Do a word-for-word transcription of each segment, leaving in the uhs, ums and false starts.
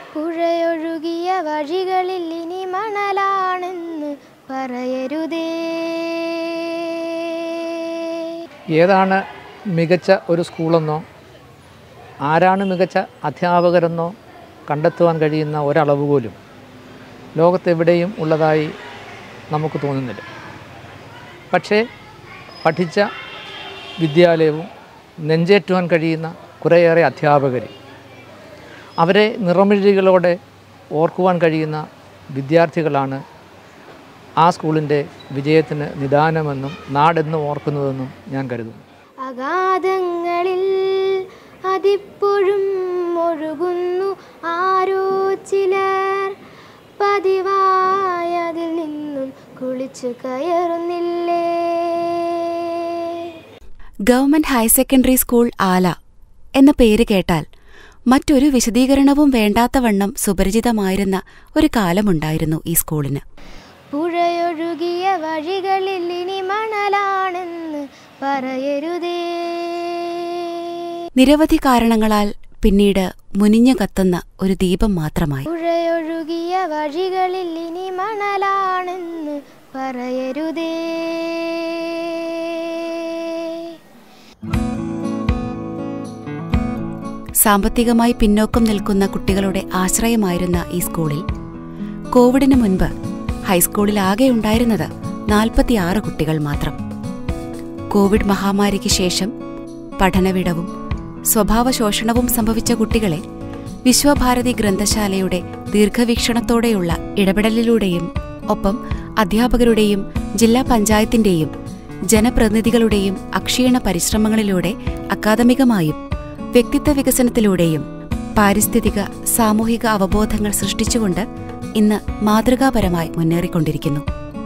പുഴയൊഴുകിയ വഴികളിൽ ഇനി മണലാണെന്ന് പറയരുതേ. ഏതാണ് മികച്ച ഒരു സ്കൂളെന്നോ ആരാണ് മികച്ച അധ്യാപകരെന്നോ കണ്ടെത്തുവാൻ കഴിയുന്ന ഒരളവ് പോലും ലോകത്തെവിടെയും ഉള്ളതായി നമുക്ക് തോന്നുന്നില്ല. പക്ഷേ പഠിച്ച വിദ്യാലയവും നെഞ്ചേറ്റുവാൻ കഴിയുന്ന കുറേയേറെ അധ്യാപകർ, അവരെ നിറമിഴികളോടെ ഓർക്കുവാൻ കഴിയുന്ന വിദ്യാർത്ഥികളാണ് ആ സ്കൂളിൻ്റെ വിജയത്തിന് നിദാനമെന്നും നാടെന്നും ഓർക്കുന്നതെന്നും ഞാൻ കരുതുന്നു. അഗാധങ്ങളിൽ അതിപ്പോഴും ഒഴുകുന്നു ആരോ ചിലർ, പതിവായതിൽ നിന്നും കുളിച്ചു കയറുന്നില്ലേ. Government higher secondary school Ala എന്ന പേര് കേട്ടാൽ മറ്റൊരു വിശദീകരണവും വേണ്ടാത്തവണ്ണം സുപരിചിതമായിരുന്ന ഒരു കാലമുണ്ടായിരുന്നു ഈ സ്കൂളിന്. പുഴയൊഴുകിയ വഴികളിൽ ഇനി മണലാണെന്ന് പറയരുതേ. നിരവധി കാരണങ്ങളാൽ പിന്നീട് മുനിഞ്ഞു കത്തുന്ന ഒരു ദീപം മാത്രമായി. പുഴയൊഴുകിയ വഴികളിൽ ഇനി മണലാണെന്ന് പറയരുതേ. സാമ്പത്തികമായി പിന്നോക്കം നിൽക്കുന്ന കുട്ടികളുടെ ആശ്രയമായിരുന്ന ഈ സ്കൂളിൽ കോവിഡിന് മുൻപ് ഹൈസ്കൂളിൽ ആകെ ഉണ്ടായിരുന്നത് നാൽപ്പത്തിയാറ് കുട്ടികൾ മാത്രം. കോവിഡ് മഹാമാരിക്ക് ശേഷം പഠനവിടവും സ്വഭാവശോഷണവും സംഭവിച്ച കുട്ടികളെ വിശ്വഭാരതി ഗ്രന്ഥശാലയുടെ ദീർഘവീക്ഷണത്തോടെയുള്ള ഇടപെടലിലൂടെയും ഒപ്പം അധ്യാപകരുടെയും ജില്ലാ പഞ്ചായത്തിന്റെയും ജനപ്രതിനിധികളുടെയും അക്ഷീണ പരിശ്രമങ്ങളിലൂടെ അക്കാദമികമായും വ്യക്തിത്വ വികസനത്തിലൂടെയും പാരിസ്ഥിതിക സാമൂഹിക അവബോധങ്ങൾ സൃഷ്ടിച്ചുകൊണ്ട് ഇന്ന് മാതൃകാപരമായി മുന്നേറിക്കൊണ്ടിരിക്കുന്നു.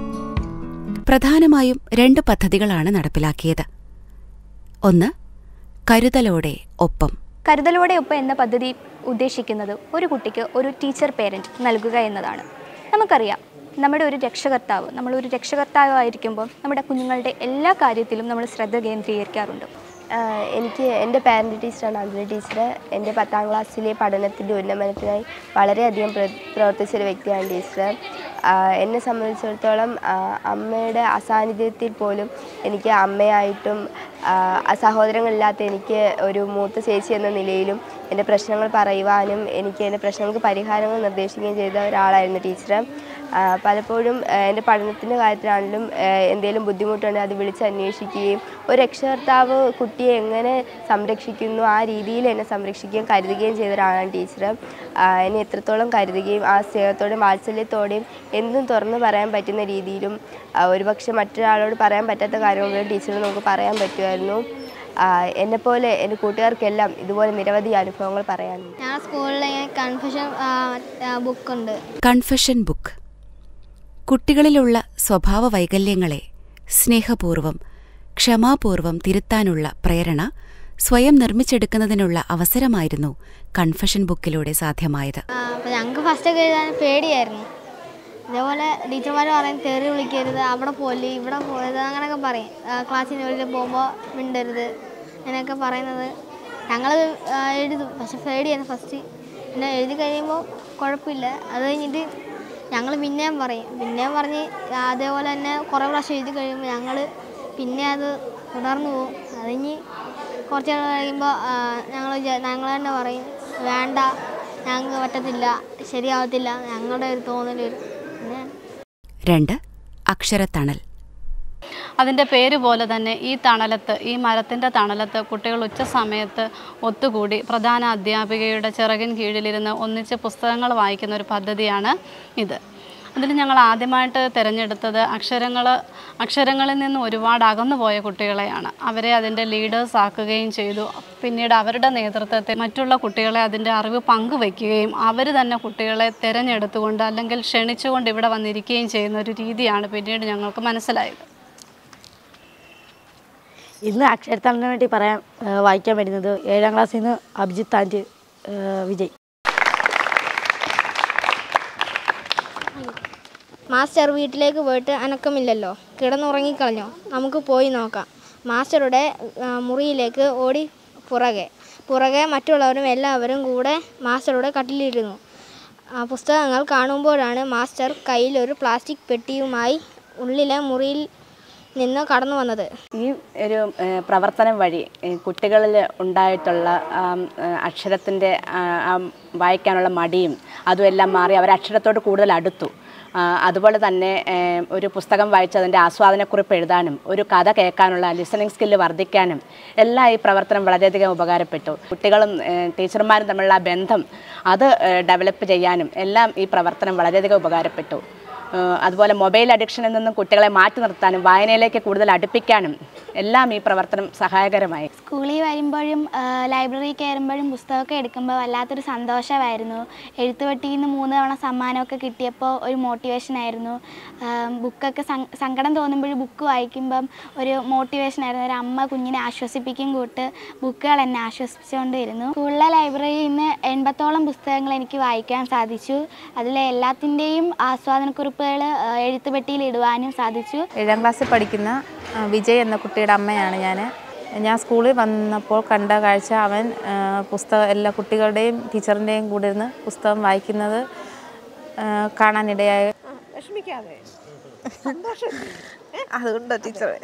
പ്രധാനമായും രണ്ട് പദ്ധതികളാണ് നടപ്പിലാക്കിയത്. ഒന്ന്, കരുതലോടെ ഒപ്പം. കരുതലോടെ ഒപ്പം എന്ന പദ്ധതി ഉദ്ദേശിക്കുന്നത് ഒരു കുട്ടിക്ക് ഒരു ടീച്ചർ പേരൻറ്റ് നൽകുക എന്നതാണ്. നമുക്കറിയാം, നമ്മുടെ ഒരു രക്ഷകർത്താവ് നമ്മളൊരു രക്ഷകർത്താവായിരിക്കുമ്പോൾ നമ്മുടെ കുഞ്ഞുങ്ങളുടെ എല്ലാ കാര്യത്തിലും നമ്മൾ ശ്രദ്ധ കേന്ദ്രീകരിക്കാറുണ്ട്. എനിക്ക് എൻ്റെ പാരൻ്റ് ടീച്ചറാണ് അഞ്ജലി ടീച്ചർ. എൻ്റെ പത്താം ക്ലാസ്സിലെ പഠനത്തിൻ്റെ ഉന്നമനത്തിനായി വളരെയധികം പ്രവർത്തിച്ചൊരു വ്യക്തിയാണ് ടീച്ചർ. എന്നെ സംബന്ധിച്ചിടത്തോളം അമ്മയുടെ അസാന്നിധ്യത്തിൽ പോലും എനിക്ക് അമ്മയായിട്ടും സഹോദരങ്ങളില്ലാത്ത എനിക്ക് ഒരു മൂത്ത ചേച്ചി എന്ന നിലയിലും എൻ്റെ പ്രശ്നങ്ങൾ പറയുവാനും എനിക്ക് എൻ്റെ പ്രശ്നങ്ങൾക്ക് പരിഹാരങ്ങൾ നിർദ്ദേശിക്കുകയും ചെയ്ത ഒരാളായിരുന്നു ടീച്ചർ. പലപ്പോഴും എൻ്റെ പഠനത്തിൻ്റെ കാര്യത്തിലാണെങ്കിലും എന്തെങ്കിലും ബുദ്ധിമുട്ടുണ്ടെങ്കിൽ അത് വിളിച്ചന്വേഷിക്കുകയും ഒരു രക്ഷകർത്താവ് കുട്ടിയെ എങ്ങനെ സംരക്ഷിക്കുന്നു ആ രീതിയിൽ എന്നെ സംരക്ഷിക്കുകയും കരുതുകയും ചെയ്ത ഒരാളാണ് ടീച്ചർ. എന്നെ എത്രത്തോളം കരുതുകയും ആ സ്നേഹത്തോടെയും വാത്സല്യത്തോടെയും എന്തും തുറന്നു പറയാൻ പറ്റുന്ന രീതിയിലും ഒരുപക്ഷെ മറ്റൊരാളോട് പറയാൻ പറ്റാത്ത കാര്യങ്ങളും ടീച്ചറിന് നമുക്ക് പറയാൻ പറ്റുമായിരുന്നു. എന്നെപ്പോലെ എൻ്റെ കൂട്ടുകാർക്കെല്ലാം ഇതുപോലെ നിരവധി അനുഭവങ്ങൾ പറയാനുണ്ട്. ഞാൻ സ്കൂളിൽ കൺഫഷൻ ബുക്കുണ്ട്. കൺഫഷൻ ബുക്ക് കുട്ടികളിലുള്ള സ്വഭാവ വൈകല്യങ്ങളെ സ്നേഹപൂർവം ക്ഷമാപൂർവം തിരുത്താനുള്ള പ്രേരണ സ്വയം നിർമ്മിച്ചെടുക്കുന്നതിനുള്ള അവസരമായിരുന്നു കൺഫഷൻ ബുക്കിലൂടെ സാധ്യമായത്. ഞങ്ങൾക്ക് ഫസ്റ്റൊക്കെ എഴുതാൻ പേടിയായിരുന്നു. ഇതേപോലെ ടീച്ചർമാർ പറയും തെറി വിളിക്കരുത്, അവിടെ പോലെ ഇവിടെ പോയത് അങ്ങനെയൊക്കെ പറയും. ക്ലാസ്സിന് വെളിയിൽ പോകുമ്പോൾ മിണ്ടരുത് അങ്ങനെയൊക്കെ പറയുന്നത് ഞങ്ങൾ എഴുതും. പക്ഷെ പേടിയായിരുന്നു ഫസ്റ്റ്. പിന്നെ എഴുതി കഴിയുമ്പോൾ കുഴപ്പമില്ല. അത് കഴിഞ്ഞിട്ട് ഞങ്ങൾ പിന്നെയും പറയും പിന്നെയും പറഞ്ഞ് അതേപോലെ തന്നെ കുറേ പ്രാവശ്യം എഴുതി കഴിയുമ്പോൾ ഞങ്ങൾ പിന്നെ അത് തുടർന്നു പോകും. അത് കഴിഞ്ഞ് കുറച്ച് നാൾ കഴിയുമ്പോൾ ഞങ്ങൾ ഞങ്ങൾ തന്നെ പറയും വേണ്ട, ഞങ്ങൾക്ക് പറ്റത്തില്ല, ശരിയാവത്തില്ല, ഞങ്ങളുടെ ഒരു തോന്നൽ വരും. രണ്ട്, അക്ഷരത്തണൽ. അതിൻ്റെ പേര് പോലെ തന്നെ ഈ തണലത്ത് ഈ മരത്തിൻ്റെ തണലത്ത് കുട്ടികൾ ഉച്ച സമയത്ത് ഒത്തുകൂടി പ്രധാന അധ്യാപികയുടെ ചിറകിൻ കീഴിലിരുന്ന് ഒന്നിച്ച് പുസ്തകങ്ങൾ വായിക്കുന്ന ഒരു പദ്ധതിയാണ് ഇത്. അതിൽ ഞങ്ങൾ ആദ്യമായിട്ട് തിരഞ്ഞെടുത്തത് അക്ഷരങ്ങൾ അക്ഷരങ്ങളിൽ നിന്ന് ഒരുപാട് അകന്നു പോയ കുട്ടികളെയാണ്. അവരെ അതിൻ്റെ ലീഡേഴ്സ് ആക്കുകയും ചെയ്തു. പിന്നീട് അവരുടെ നേതൃത്വത്തിൽ മറ്റുള്ള കുട്ടികളെ അതിൻ്റെ അറിവ് പങ്കുവയ്ക്കുകയും അവർ തന്നെ കുട്ടികളെ തിരഞ്ഞെടുത്തുകൊണ്ട് അല്ലെങ്കിൽ ക്ഷണിച്ചുകൊണ്ട് ഇവിടെ വന്നിരിക്കുകയും ചെയ്യുന്ന ഒരു രീതിയാണ് പിന്നീട് ഞങ്ങൾക്ക് മനസ്സിലായത്. ഇന്ന് അക്ഷരത്തണലിന് വേണ്ടി പറയാൻ വായിക്കാൻ വരുന്നത് ഏഴാം ക്ലാസ്സിൽ നിന്ന് അഭിജിത്ത് ആൻഡ് വിജയ്. മാസ്റ്റർ വീട്ടിലേക്ക് പോയിട്ട് അനക്കമില്ലല്ലോ, കിടന്നുറങ്ങിക്കളഞ്ഞോ, നമുക്ക് പോയി നോക്കാം. മാസ്റ്ററുടെ മുറിയിലേക്ക് ഓടി പുറകെ പുറകെ മറ്റുള്ളവരും എല്ലാവരും കൂടെ മാസ്റ്ററുടെ കട്ടിലിരുന്നു. പുസ്തകങ്ങൾ കാണുമ്പോഴാണ് മാസ്റ്റർ കയ്യിലൊരു പ്ലാസ്റ്റിക് പെട്ടിയുമായി ഉള്ളിലെ മുറിയിൽ നിന്ന് കടന്നു വന്നത്. ഈ ഒരു പ്രവർത്തനം വഴി കുട്ടികളിൽ ഉണ്ടായിട്ടുള്ള അക്ഷരത്തിൻ്റെ വായിക്കാനുള്ള മടിയും അതുമെല്ലാം മാറി അവർ അക്ഷരത്തോട് കൂടുതൽ അടുത്തു. അതുപോലെ തന്നെ ഒരു പുസ്തകം വായിച്ചതിൻ്റെ ആസ്വാദനക്കുറിപ്പ് എഴുതാനും ഒരു കഥ കേൾക്കാനുള്ള ലിസണിങ് സ്കില്ല് വർദ്ധിക്കാനും എല്ലാം ഈ പ്രവർത്തനം വളരെയധികം ഉപകാരപ്പെട്ടു. കുട്ടികളും ടീച്ചർമാരും തമ്മിലുള്ള ബന്ധം അത് ഡെവലപ്പ് ചെയ്യാനും എല്ലാം ഈ പ്രവർത്തനം വളരെയധികം ഉപകാരപ്പെട്ടു. അതുപോലെ മൊബൈൽ അഡിക്ഷനിൽ നിന്നും കുട്ടികളെ മാറ്റി നിർത്താനും വായനയിലേക്ക് കൂടുതൽ അടുപ്പിക്കാനും എല്ലാം ഈ പ്രവർത്തനം സഹായകരമായി. സ്കൂളിൽ വരുമ്പോഴും ലൈബ്രറി കയറുമ്പോഴും പുസ്തകമൊക്കെ എടുക്കുമ്പോൾ വല്ലാത്തൊരു സന്തോഷമായിരുന്നു. എഴുത്തുപെട്ടിയിൽ നിന്ന് മൂന്ന് തവണ സമ്മാനമൊക്കെ കിട്ടിയപ്പോൾ ഒരു മോട്ടിവേഷനായിരുന്നു. ബുക്കൊക്കെ സങ്കടം തോന്നുമ്പോഴും ബുക്ക് വായിക്കുമ്പം ഒരു മോട്ടിവേഷനായിരുന്നു. ഒരു അമ്മ കുഞ്ഞിനെ ആശ്വസിപ്പിക്കും കൂട്ട് ബുക്കുകൾ എന്നെ ആശ്വസിപ്പിച്ചുകൊണ്ടിരുന്നു. സ്കൂളിലെ ലൈബ്രറിയിൽ നിന്ന് എൺപത്തോളം പുസ്തകങ്ങൾ എനിക്ക് വായിക്കാൻ സാധിച്ചു. അതിലെ എല്ലാത്തിൻ്റെയും ആസ്വാദനക്കുറിപ്പ് എഴുത്തുപെട്ടിയിൽ ഇടുവാനും സാധിച്ചു. ഏഴാം ക്ലാസ്സിൽ പഠിക്കുന്ന വിജയ് എന്ന കുട്ടിയുടെ അമ്മയാണ് ഞാൻ. ഞാൻ സ്കൂളിൽ വന്നപ്പോൾ കണ്ട കാഴ്ച അവൻ പുസ്തകം എല്ലാ കുട്ടികളുടെയും ടീച്ചറിൻ്റെയും കൂടെ ഇരുന്ന് പുസ്തകം വായിക്കുന്നത് കാണാനിടയായി. വിഷമിക്കാതെ അതുകൊണ്ടോ ടീച്ചറെ.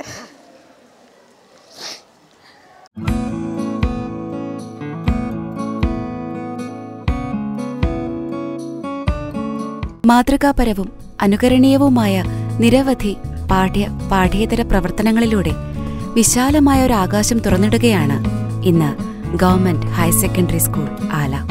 മാതൃകാപരവും അനുകരണീയവുമായ നിരവധി പാഠ്യ പാഠ്യേതര പ്രവർത്തനങ്ങളിലൂടെ വിശാലമായ ഒരു ആകാശം തുറന്നിടുകയാണ് ഇന്ന് ഗവൺമെന്റ് ഹയർ സെക്കൻഡറി സ്കൂൾ ആല.